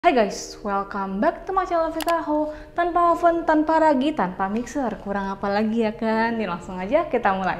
Hai guys, welcome back to my channel Vitaho. Tanpa oven, tanpa ragi, tanpa mixer. Kurang apa lagi ya kan? Nih langsung aja kita mulai.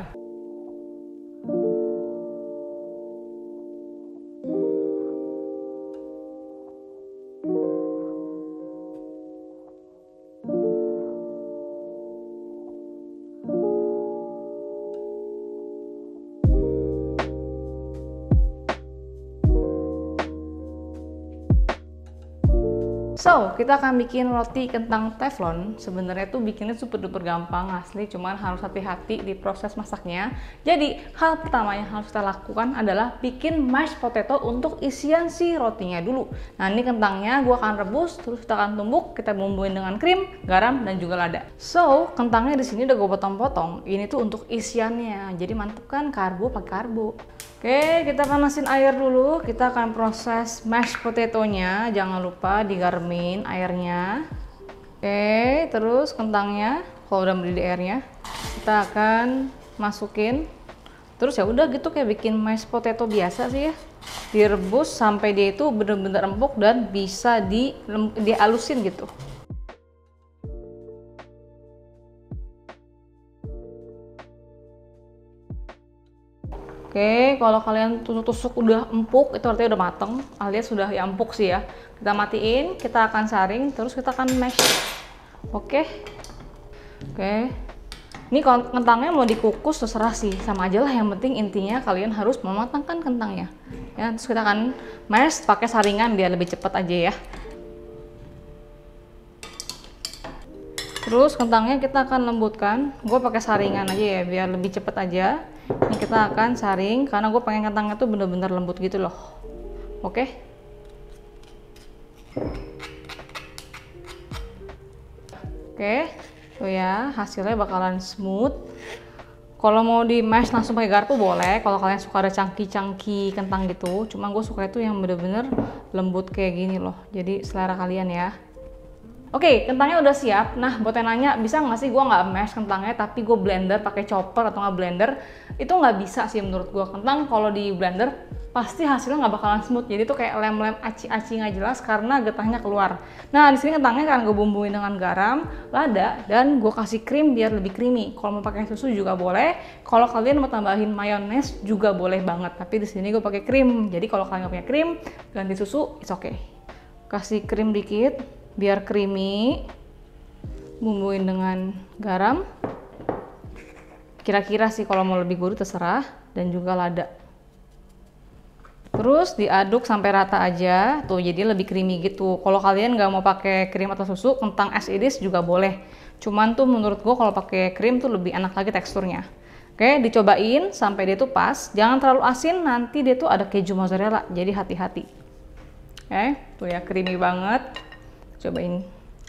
So, kita akan bikin roti kentang teflon. Sebenarnya tuh bikinnya super duper gampang asli, cuman harus hati-hati di proses masaknya. Jadi, hal pertama yang harus kita lakukan adalah bikin mashed potato untuk isian si rotinya dulu. Nah, ini kentangnya gua akan rebus, terus kita akan tumbuk, kita bumbuin dengan krim, garam, dan juga lada. So, kentangnya di sini udah gue potong-potong. Ini tuh untuk isiannya. Jadi mantep kan, karbo pakai karbo. Oke, kita panasin air dulu. Kita akan proses mashed potato-nya. Jangan lupa digaremin airnya. Oke, terus kentangnya, kalau udah mendidih airnya, kita akan masukin. Terus ya udah gitu kayak bikin mashed potato biasa sih ya. Direbus sampai dia itu bener-bener empuk dan bisa dihalusin gitu. Oke, kalau kalian tusuk-tusuk udah empuk, itu artinya udah mateng, alias sudah ya empuk sih ya. Kita matiin, kita akan saring, terus kita akan mash. Oke. Oke. Ini kentangnya mau dikukus terserah sih, sama aja lah. Yang penting intinya kalian harus mematangkan kentangnya. Ya, terus kita akan mash pakai saringan biar lebih cepat aja ya. Terus kentangnya kita akan lembutkan. Gue pakai saringan aja ya biar lebih cepet aja. Ini kita akan saring karena gue pengen kentangnya tuh bener-bener lembut gitu loh. Oke. Oke, tuh ya hasilnya bakalan smooth. Kalau mau di mash langsung pakai garpu boleh. Kalau kalian suka ada cangki-cangki kentang gitu. Cuma gue suka itu yang bener-bener lembut kayak gini loh. Jadi selera kalian ya. Oke, kentangnya udah siap. Nah, buat yang nanya, bisa nggak sih gue nggak mash kentangnya, tapi gue blender pakai chopper atau nggak blender? Itu nggak bisa sih menurut gue. Kentang kalau di blender, pasti hasilnya nggak bakalan smooth. Jadi tuh kayak lem-lem aci-aci nggak jelas karena getahnya keluar. Nah, di sini kentangnya kan gue bumbuin dengan garam, lada, dan gue kasih krim biar lebih creamy. Kalau mau pakai susu juga boleh. Kalau kalian mau tambahin mayones juga boleh banget. Tapi di sini gue pakai krim. Jadi kalau kalian nggak punya krim, ganti susu, it's okay. Kasih krim dikit biar creamy, bumbuin dengan garam, kira-kira sih kalau mau lebih gurih terserah, dan juga lada. Terus diaduk sampai rata aja, tuh jadi lebih creamy gitu. Kalau kalian nggak mau pakai krim atau susu, kentang as it is juga boleh. Cuman tuh menurut gue kalau pakai krim tuh lebih enak lagi teksturnya. Oke, dicobain sampai dia tuh pas. Jangan terlalu asin, nanti dia tuh ada keju mozzarella, jadi hati-hati. Oke, tuh ya creamy banget. Cobain.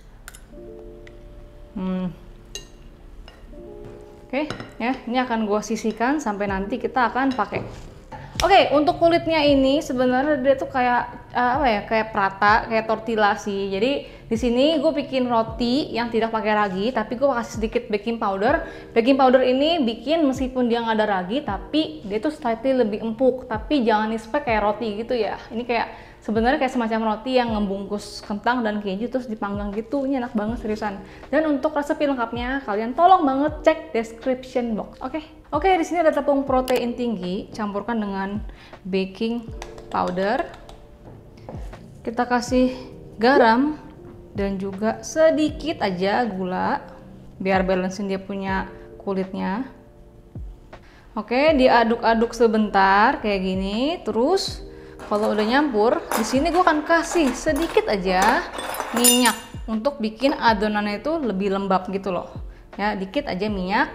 Oke, ya, ini akan gue sisihkan sampai nanti kita akan pakai. Oke, untuk kulitnya ini sebenarnya dia tuh kayak apa ya? Kayak prata, kayak tortilla sih. Jadi di sini gue bikin roti yang tidak pakai ragi, tapi gue kasih sedikit baking powder. Baking powder ini bikin meskipun dia nggak ada ragi, tapi dia tuh slightly lebih empuk. Tapi jangan expect kayak roti gitu ya. Ini kayak sebenarnya kayak semacam roti yang ngebungkus kentang dan keju terus dipanggang gitu. Ini enak banget seriusan. Dan untuk resep lengkapnya kalian tolong banget cek description box. Oke, di sini ada tepung protein tinggi, campurkan dengan baking powder. Kita kasih garam dan juga sedikit aja gula biar balancein dia punya kulitnya. Oke, diaduk-aduk sebentar kayak gini. Terus kalau udah nyampur, di sini gue akan kasih sedikit aja minyak untuk bikin adonannya itu lebih lembab gitu loh. Ya, dikit aja minyak.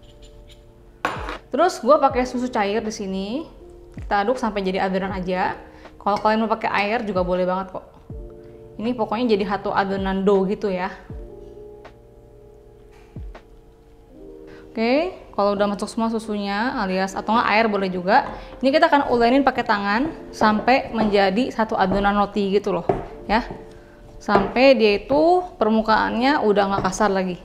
Terus gue pakai susu cair di sini. Kita aduk sampai jadi adonan aja. Kalau kalian mau pakai air juga boleh banget kok. Ini pokoknya jadi satu adonan dough gitu ya. Oke, kalau udah masuk semua susunya alias atau nggak air boleh juga. Ini kita akan ulenin pakai tangan sampai menjadi satu adonan roti gitu loh, ya. Sampai dia itu permukaannya udah nggak kasar lagi.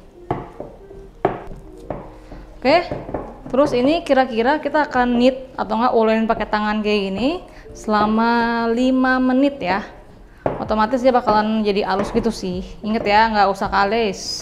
Oke, terus ini kira-kira kita akan knead atau nggak ulenin pakai tangan kayak gini selama 5 menit ya. otomatis dia bakalan jadi halus gitu sih. Ingat ya, nggak usah kalis.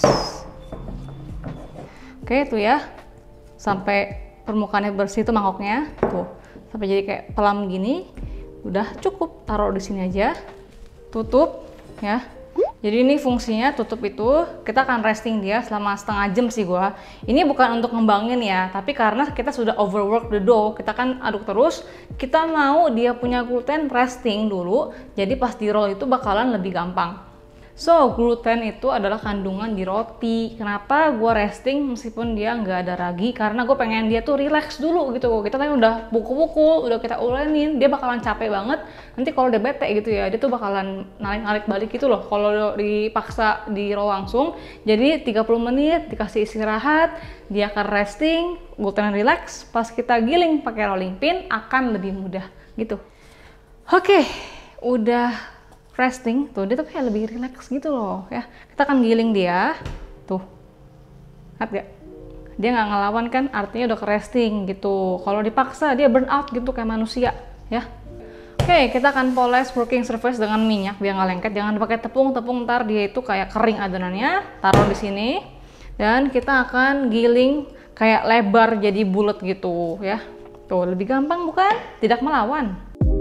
Oke, tuh ya, sampai permukaannya bersih tuh mangkoknya, tuh sampai jadi kayak pelam gini. Udah cukup, taruh di sini aja, tutup ya. Jadi ini fungsinya tutup itu, kita akan resting dia selama setengah jam sih gua. Ini bukan untuk ngembangin ya, tapi karena kita sudah overwork the dough, kita kan aduk terus, kita mau dia punya gluten resting dulu, jadi pas di roll itu bakalan lebih gampang. So, gluten itu adalah kandungan di roti. Kenapa gue resting meskipun dia nggak ada ragi? Karena gue pengen dia tuh relax dulu gitu. Kita kan udah pukul-pukul, udah kita ulenin, dia bakalan capek banget. Nanti kalau udah bete gitu ya, dia tuh bakalan narik-narik balik gitu loh. Kalau dipaksa di roll langsung, jadi 30 menit dikasih istirahat, dia akan resting, gluten relax. Pas kita giling pakai rolling pin akan lebih mudah gitu. Oke, udah resting, tuh dia tuh kayak lebih relax gitu loh ya. Kita akan giling dia, tuh, lihat gak? Dia nggak ngelawan kan, artinya udah ke resting gitu. Kalau dipaksa dia burn out gitu kayak manusia ya. Oke, kita akan poles working surface dengan minyak biar nggak lengket. Jangan pakai tepung, ntar dia itu kayak kering adonannya. Taruh di sini dan kita akan giling kayak lebar jadi bulat gitu ya. Tuh lebih gampang bukan? Tidak melawan.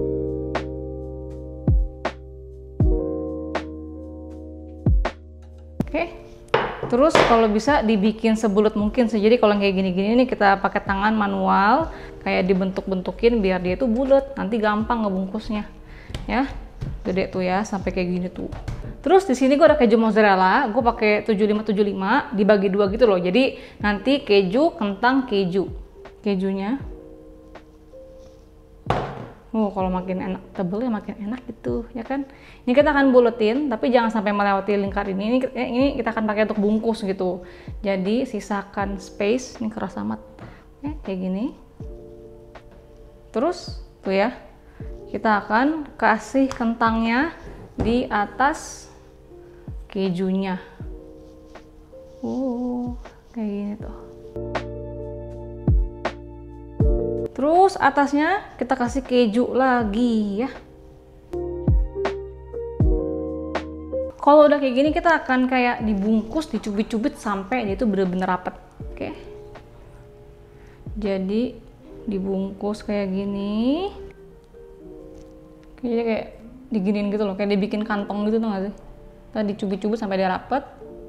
Oke, terus kalau bisa dibikin sebulat mungkin sih. Jadi kalau kayak gini-gini nih kita pakai tangan manual, kayak dibentuk-bentukin biar dia tuh bulat. Nanti gampang ngebungkusnya, ya. Gede tuh ya, sampai kayak gini tuh. Terus di sini gue ada keju mozzarella, gue pakai 7575 dibagi dua gitu loh. Jadi nanti keju, kentang, kejunya. Kalau makin enak tebel ya makin enak gitu ya kan. Ini kita akan buletin tapi jangan sampai melewati lingkar ini. Ini kita akan pakai untuk bungkus gitu. Jadi sisakan space, ini keras amat. Kayak gini. Terus tuh ya. Kita akan kasih kentangnya di atas kejunya. Kayak gini tuh. Terus atasnya kita kasih keju lagi ya. Kalau udah kayak gini kita akan kayak dibungkus, dicubit-cubit sampai dia itu bener-bener rapet. Oke. Jadi dibungkus kayak gini. Jadi kayak diginiin gitu loh, kayak dibikin kantong gitu tuh nggak sih? Kita dicubit-cubit sampai dia rapet.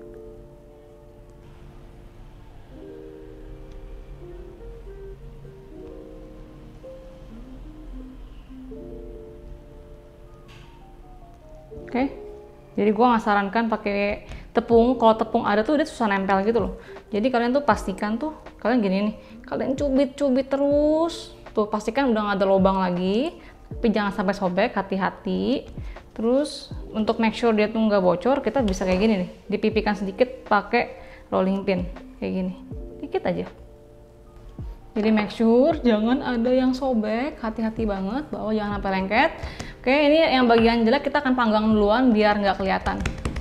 Oke, jadi gue nggak sarankan pakai tepung. Kalau tepung ada tuh dia susah nempel gitu loh. Jadi kalian tuh pastikan tuh kalian gini nih, kalian cubit-cubit terus. Tuh pastikan udah nggak ada lubang lagi, tapi jangan sampai sobek, hati-hati. Terus untuk make sure dia tuh nggak bocor, kita bisa kayak gini nih, dipipikan sedikit pakai rolling pin kayak gini, dikit aja. Jadi make sure jangan ada yang sobek, hati-hati banget, bawah jangan sampai lengket. Oke, ini yang bagian jelek kita akan panggang duluan biar nggak kelihatan.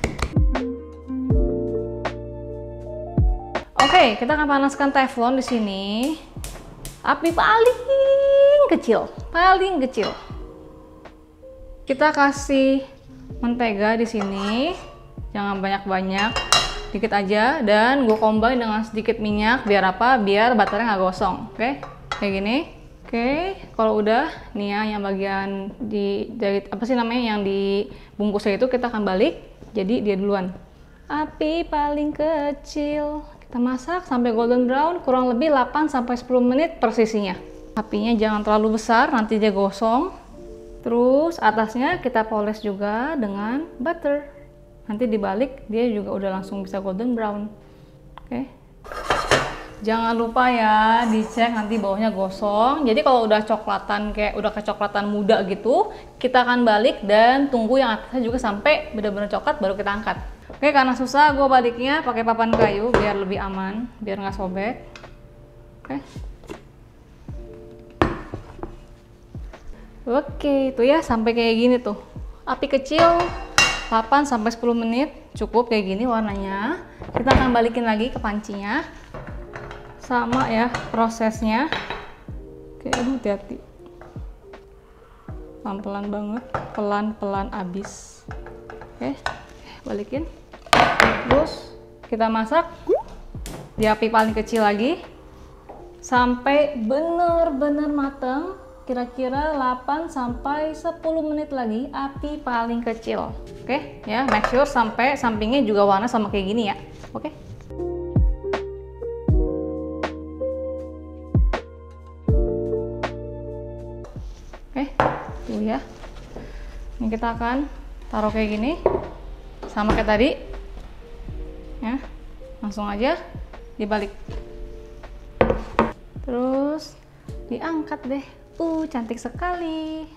Oke, kita akan panaskan teflon di sini. Api paling kecil, paling kecil. Kita kasih mentega di sini, jangan banyak-banyak, dikit aja. Dan gue combine dengan sedikit minyak, biar apa? Biar butternya nggak gosong. Oke, kayak gini. Oke, kalau udah nih ya yang bagian dijahit apa sih namanya yang dibungkusnya itu kita akan balik. Jadi dia duluan. Api paling kecil. Kita masak sampai golden brown kurang lebih 8 sampai 10 menit persisinya. Apinya jangan terlalu besar nanti dia gosong. Terus atasnya kita poles juga dengan butter. Nanti dibalik dia juga udah langsung bisa golden brown. Oke. Jangan lupa ya dicek nanti bawahnya gosong. Jadi kalau udah coklatan kayak udah kecoklatan muda gitu, kita akan balik dan tunggu yang atasnya juga sampai benar-benar coklat baru kita angkat. Oke, karena susah gue baliknya pakai papan kayu biar lebih aman, biar nggak sobek. Oke, itu ya sampai kayak gini tuh. Api kecil 8 sampai 10 menit cukup kayak gini warnanya. Kita akan balikin lagi ke pancinya. Sama ya prosesnya. Oke, hati-hati. Pelan-pelan banget, pelan-pelan abis. Oke, balikin. Terus kita masak di api paling kecil lagi sampai bener-bener mateng, kira-kira 8 sampai 10 menit lagi, api paling kecil. Oke, ya, make sure sampai sampingnya juga warna sama kayak gini ya. Oke. Oke, tuh ya. Ini kita akan taruh kayak gini, sama kayak tadi. Ya, langsung aja dibalik. Terus diangkat deh. Cantik sekali.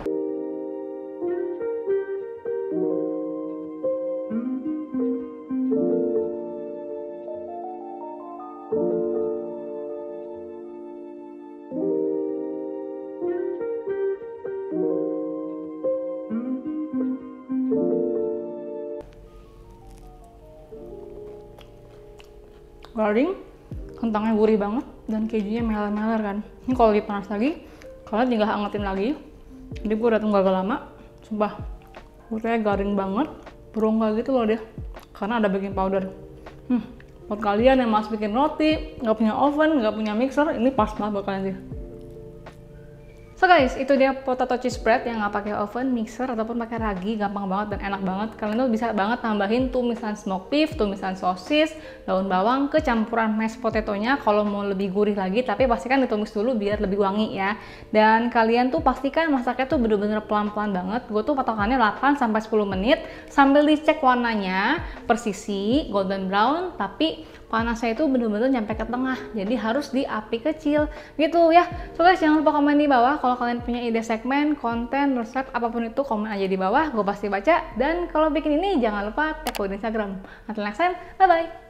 Garing, kentangnya gurih banget dan kejunya meler-meler kan. Ini kalau dipanas lagi, kalian tinggal hangatin lagi. Jadi gue udah tunggu agak lama, sumpah kulitnya garing banget, berongga gitu loh dia, karena ada baking powder. Buat kalian yang masih bikin roti, nggak punya oven, nggak punya mixer, ini pas banget buat kalian sih. So guys, itu dia potato cheese spread yang nggak pakai oven, mixer, ataupun pakai ragi, gampang banget dan enak banget. Kalian tuh bisa banget tambahin tumisan smoked beef, tumisan sosis, daun bawang ke campuran mashed potato-nya kalau mau lebih gurih lagi, tapi pastikan ditumis dulu biar lebih wangi ya. Dan kalian tuh pastikan masaknya tuh bener-bener pelan-pelan banget. Gue tuh patokannya 8 sampai 10 menit sambil dicek warnanya persisi golden brown, tapi panasnya itu bener-bener nyampe ke tengah, jadi harus di api kecil gitu ya. So guys, jangan lupa komen di bawah kalau kalian punya ide segmen, konten, resep, apapun itu, komen aja di bawah, gue pasti baca. Dan kalau bikin ini jangan lupa tag gue di Instagram. Until next time, bye bye.